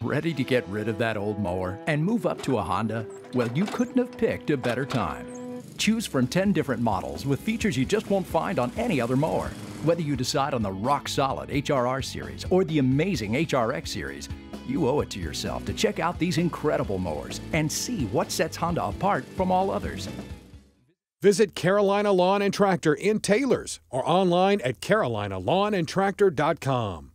Ready to get rid of that old mower and move up to a Honda? Well, you couldn't have picked a better time. Choose from 10 different models with features you just won't find on any other mower. Whether you decide on the rock-solid HRR series or the amazing HRX series, you owe it to yourself to check out these incredible mowers and see what sets Honda apart from all others. Visit Carolina Lawn and Tractor in Taylors or online at carolinalawnandtractor.com.